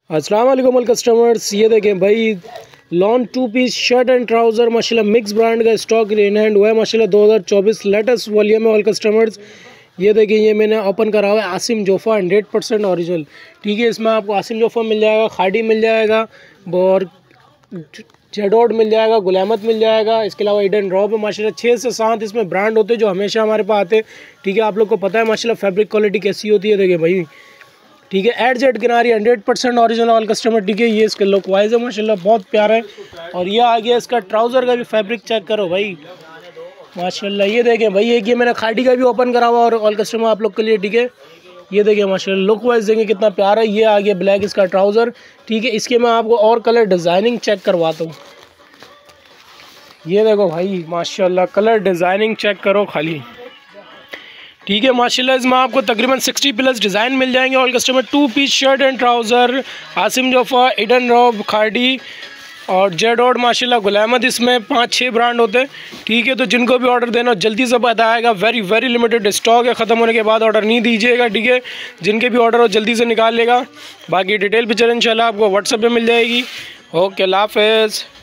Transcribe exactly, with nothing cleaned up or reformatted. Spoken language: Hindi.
अस्सलाम वालेकुम ऑल कस्टमर्स। ये देखें भाई, lawn two piece shirt and trouser माशाल्लाह मिक्स ब्रांड का स्टॉक इन हैंड हुआ है माशाल्लाह। दो हज़ार चौबीस लेटेस्ट वॉल्यूम है ऑल कस्टमर्स। ये देखिए, ये मैंने ओपन करा हुआ है Asim Jofa hundred percent original. ठीक है, इसमें आपको आसिम जोफ़ा मिल जाएगा, खाड़ी मिल जाएगा और जेडोड मिल जाएगा, गुलामत मिल जाएगा। इसके अलावा ईडन रॉब है माशाल्लाह। छः से सात इसमें ब्रांड होते हैं जो हमेशा हमारे पास आते हैं। ठीक है, आप लोग को पता है माशाल्लाह फैब्रिक क्वालिटी कैसी होती है। देखिए भाई, ठीक है, एड जेड किनारी hundred percent original all customer. ठीक है, ये इसके लुक वाइज है माशाल्लाह, बहुत प्यारा है। और ये आ गया इसका ट्राउज़र का भी फैब्रिक, चेक करो भाई माशाल्लाह। ये देखें भाई, एक ये मैंने खाड़ी का भी ओपन करा हुआ और ऑल कस्टमर आप लोग के लिए। ठीक है, ये देखिए माशाल्लाह लुक वाइज देंगे कितना प्यारा है। ये आ गया ब्लैक इसका ट्राउज़र। ठीक है, इसके मैं आपको और कलर डिज़ाइनिंग चेक करवाता हूँ। ये देखो भाई माशाल्लाह, कलर डिज़ाइनिंग चेक करो खाली। ठीक है माशाल्लाह, इसमें आपको तकरीबन साठ प्लस डिज़ाइन मिल जाएंगे all customer. Two piece shirt and trouser, Asim Jofa, Eden Robe, Khaadi और जेडोड माशाल्लाह, गुलामत। इसमें पाँच छः ब्रांड होते हैं। ठीक है, तो जिनको भी ऑर्डर देना जल्दी से पता आएगा। वेरी वेरी लिमिटेड स्टॉक है, ख़त्म होने के बाद ऑर्डर नहीं दीजिएगा। ठीक है, जिनके भी ऑर्डर हो जल्दी से निकाल लेगा। बाकी डिटेल पिक्चर इंशाल्लाह आपको व्हाट्सएप पे मिल जाएगी। ओके, अल्लाह हाफ़िज़।